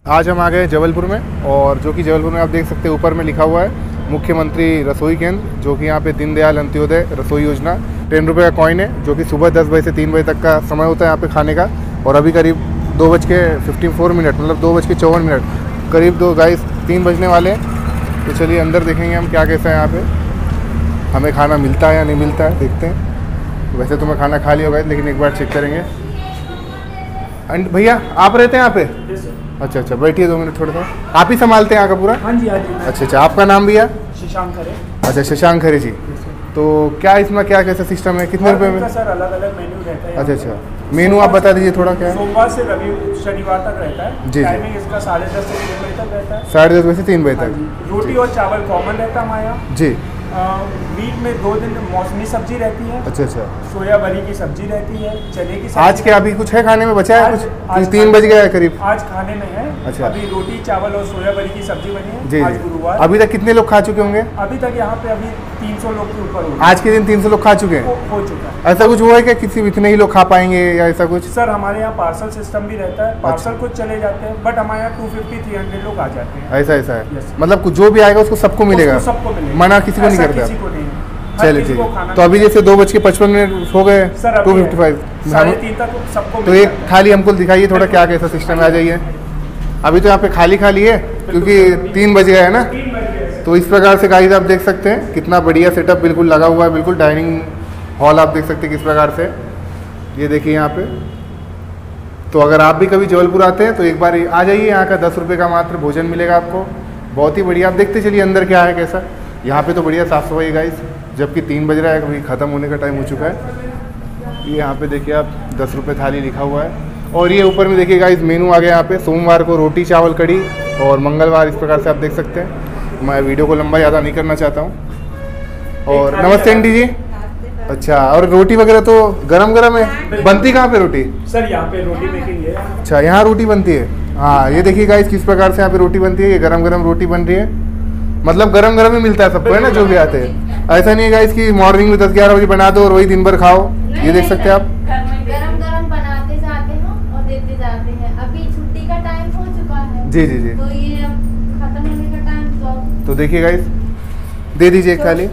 आज हम आ गए जबलपुर में, और जो कि जबलपुर में आप देख सकते हैं ऊपर में लिखा हुआ है मुख्यमंत्री रसोई केंद्र, जो कि यहाँ पे दीनदयाल अंत्योदय रसोई योजना। 10 रुपये का कॉइन है, जो कि सुबह 10 बजे से 3 बजे तक का समय होता है यहाँ पे खाने का। और अभी करीब 2:54 मतलब 2:54 करीब 3 बजने वाले हैं। तो चलिए अंदर देखेंगे हम क्या कैसा है यहाँ पे, हमें खाना मिलता है या नहीं मिलता है, देखते हैं। वैसे तो मैं खाना खा लिया होगा, लेकिन एक बार चेक करेंगे। एंड भैया आप रहते हैं यहाँ पे? अच्छा अच्छा, बैठिए 2 मिनट थोड़ा सा। आप ही संभालते हैं यहाँ का पूरा? हाँ जी हाँ जी। अच्छा अच्छा, आपका नाम भैया? शशांक खरे। अच्छा, शशांक खरे जी। तो क्या इसमें क्या कैसा सिस्टम है, कितने रुपए में? सर अलग अलग मेन्यू रहता है। अच्छा अच्छा, मेनू आप बता दीजिए थोड़ा क्या है। सोमवार से शनिवार तक रहता है जी। टाइमिंग इसका 10:30 से 3 बजे तक रहता है। 10:30 बजे से 3 बजे तक। रोटी और चावल कॉमन रहता है हमारे यहाँ जी। वीक में 2 दिन मौसमी सब्जी रहती है। अच्छा अच्छा, सोया बड़ी की सब्जी रहती है, चने की सब्जी। आज क्या अभी कुछ है खाने में, बचा है कुछ? 3 बज गया है करीब। आज खाने में है। अच्छा। अभी रोटी चावल और सोया बड़ी की सब्जी बनी है। जी आज जी। गुरुवार। अभी तक कितने लोग खा चुके होंगे? अभी तक यहाँ पे अभी 300 लोग के ऊपर हो आज के दिन 300 लोग खा चुके हैं? हो चुका है। ऐसा कुछ हुआ है क्या किसी इतने ही लोग खा पाएंगे या ऐसा कुछ? सर हमारे यहाँ पार्सल सिस्टम भी रहता है, पार्सल कुछ चले जाते हैं, बट हमारे यहाँ 250-300 लोग आ जाते हैं। ऐसा है? Yes. मतलब कुछ जो भी आएगा उसको सबको मिलेगा? सबको मिलेगा, मना किसी को नहीं करते किसी को नहीं। चलिए ठीक है। तो अभी जैसे 2:55 हो गए, 2:55 3:30 तक सबको। तो एक थाली हमको दिखाइए थोड़ा, क्या कैसा सिस्टम है, आ जाइए। अभी तो यहाँ पे खाली है क्योंकि 3 बज गए है ना। तो इस प्रकार से गाइस आप देख सकते हैं कितना बढ़िया सेटअप बिल्कुल लगा हुआ है, बिल्कुल डाइनिंग हॉल आप देख सकते हैं किस प्रकार से। ये देखिए यहाँ पे। तो अगर आप भी कभी जबलपुर आते हैं तो एक बार आ जाइए, यहाँ का 10 रुपये का मात्र भोजन मिलेगा आपको, बहुत ही बढ़िया। आप देखते चलिए अंदर क्या है कैसा। यहाँ पे तो बढ़िया साफ़ सफाई गाइस, जबकि 3 बज रहा है, कभी ख़त्म होने का टाइम हो चुका है। ये यहाँ पे देखिए आप 10 रुपये थाली लिखा हुआ है। और ये ऊपर में देखिए गाइस मेनू आ गया यहाँ पे। सोमवार को रोटी चावल कड़ी और मंगलवार इस प्रकार से आप देख सकते हैं। मैं वीडियो को लंबा ज़्यादा नहीं करना चाहता हूँ। और नमस्ते आंटी जी। अच्छा, और रोटी वगैरह तो गरम है? बनती कहाँ पे रोटी? सर यहाँ पे रोटी मेकिंग है। अच्छा, यहाँ रोटी बनती है। हाँ, ये देखिए गाइस किस प्रकार से यहाँ पे रोटी बनती है। ये गरम रोटी बन रही है, मतलब गरम ही मिलता है सबको, है ना, जो भी आते हैं। ऐसा नहीं है गाइस कि मॉर्निंग में 10-11 बजे बना दो और वही दिन भर खाओ। ये देख सकते हैं आप, गरम बनाते जाते हैं और देते जाते हैं। अभी छुट्टी का टाइम हो चुका है। जी जी जी। तो ये खत्म होने का टाइम तो देखिए गाइस, दे दीजिए एक थाली।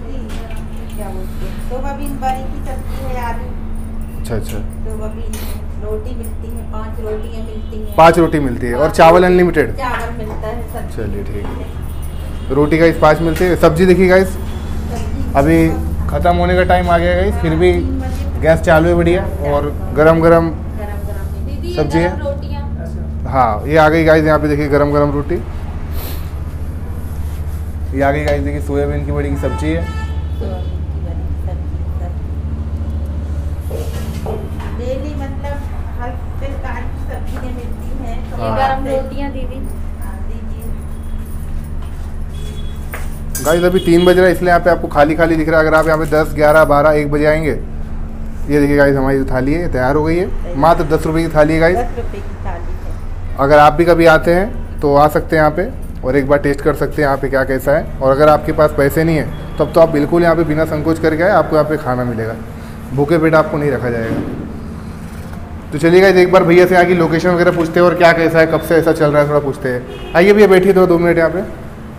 सोयाबीन बड़ी की सब्जी है, आलू। अच्छा अच्छा, रोटी मिलती है, 5 रोटियां मिलती हैं। 5 रोटी मिलती है और चावल अनलिमिटेड? चावल मिलता है सब। चलिए ठीक है। रोटी गाइस 5 मिलती है। सब्जी देखिए गाइस, अभी ख़त्म होने का टाइम आ गया गाइस, फिर भी गैस चालू है बढ़िया, और गरम सब्जी है। हाँ, ये आ गई गाइस, यहाँ पे देखिए गरम रोटी। ये आ गई गाइस, देखिए सोयाबीन की बड़ी की सब्जी है। डेली मतलब हर प्रकार की सब्जियां मिलती हैं। ये गरम रोटियां दीदी गाइस अभी 3 बज रहा है, इसलिए यहाँ पे आपको खाली दिख रहा है। अगर आप यहाँ पे 10, 11, 12, 1 बजे आएंगे, ये देखिए गाइस हमारी जो थाली है तैयार हो गई है। मात्र 10 रुपये की थाली है गाइस। 10 रुपये की थाली है। अगर आप भी कभी आते हैं तो आ सकते हैं यहाँ पे और एक बार टेस्ट कर सकते हैं यहाँ पे क्या कैसा है। और अगर आपके पास पैसे नहीं है तब तो आप बिल्कुल यहाँ पे बिना संकोच करके आए, आपको यहाँ पे खाना मिलेगा। भूखे पेट आपको नहीं रखा जाएगा। तो चलिए गाइस एक बार भैया से आगे लोकेशन वगैरह पूछते हैं और क्या कैसा है, कब से ऐसा चल रहा है, थोड़ा पूछते हैं। आइए भैया, बैठिए 2 मिनट यहाँ पे।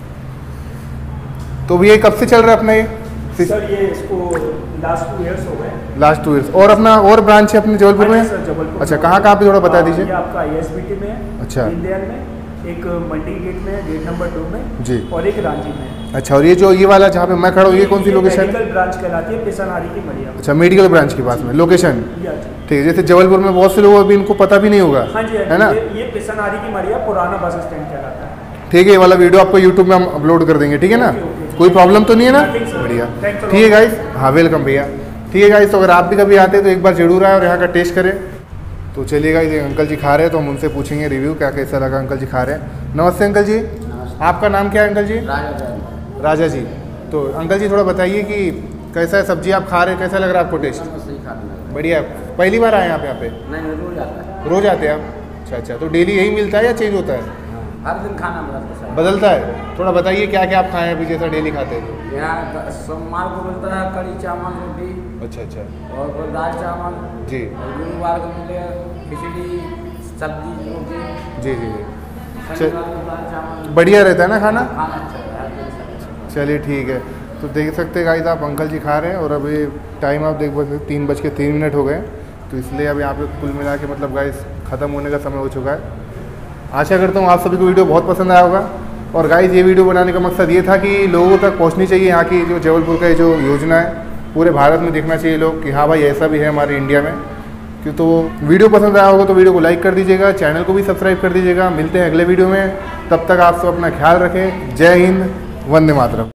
तो भैया कब से चल रहा है अपना ये? सर ये इसको लास्ट 2 इयर्स हो गए। Last 2 years. और अपना और ब्रांच है अपने जबलपुर में? सर जबलपुर। अच्छा, कहाँ पे थोड़ा बता दीजिए। ये आपका ISBT में है। अच्छा। दीनदयाल में, एक मंडी गेट में, गेट नंबर 2 में जी, और एक रांची में। अच्छा, और ये जो ये वाला जहाँ पे मैं खड़ा हूँ, ये कौन सी लोकेशन है? मेडिकल ब्रांच कहलाती है, पिसनारी की मड़िया। अच्छा, मेडिकल ब्रांच के पास में लोकेशन। ठीक है, जैसे जबलपुर में बहुत से लोग अभी इनको पता भी नहीं होगा। हाँ जी, है ना। ये पिसनारी की मड़िया पुराना बस स्टैंड कहलाता है। ठीक है, ये वाला वीडियो आपको यूट्यूब में हम अपलोड कर देंगे, ठीक है ना। कोई प्रॉब्लम तो नहीं है ना? बढ़िया, ठीक है गाइस। हाँ, वेलकम भैया। ठीक है गाइस, तो अगर आप भी कभी आते हैं तो एक बार जरूर आए और यहाँ का टेस्ट करें। तो चलिए गाइस, अंकल जी खा रहे हैं तो हम उनसे पूछेंगे रिव्यू क्या कैसा लगा। अंकल जी खा रहे हैं। नमस्ते अंकल जी। आपका नाम क्या है अंकल जी? राजा जी। तो अंकल जी थोड़ा बताइए कि कैसा है सब्जी आप खा रहे हैं, कैसा लग रहा है आपको टेस्ट? बढ़िया। पहली बार आए यहाँ पे? रोज आते हैं आप? अच्छा अच्छा, तो डेली यही मिलता है या चेंज होता है? हर दिन खाना बदलता है। थोड़ा बताइए क्या क्या आप खाए हैं अभी, जैसा डेली खाते हैं? यहाँ सोमवार को मिलता है कड़ी चावल रोटी। अच्छा अच्छा, और दाल चावल जी। और गुरुवार को मिले खिचड़ी सब्जी रोटी। जी जी जी। शनिवार को दाल चावल बढ़िया रहता है ना खाना? खाना अच्छा है, हर दिन अच्छा। चलिए ठीक है। तो देख सकते हैं गाइस आप अंकल जी खा रहे हैं और अभी टाइम आप देख सकते 3:03 हो गए। तो इसलिए अब यहाँ पे कुल मिला के मतलब गाइस ख़त्म होने का समय हो चुका है। आशा करता हूँ आप सभी को वीडियो बहुत पसंद आया होगा। और गाइस ये वीडियो बनाने का मकसद ये था कि लोगों तक पहुँचनी चाहिए यहाँ की जो जबलपुर का जो योजना है, पूरे भारत में देखना चाहिए लोग कि हाँ भाई ऐसा भी है हमारे इंडिया में। क्यों तो वीडियो पसंद आया होगा तो वीडियो को लाइक कर दीजिएगा, चैनल को भी सब्सक्राइब कर दीजिएगा। मिलते हैं अगले वीडियो में, तब तक आप सब अपना ख्याल रखें। जय हिंद, वंदे मातरम।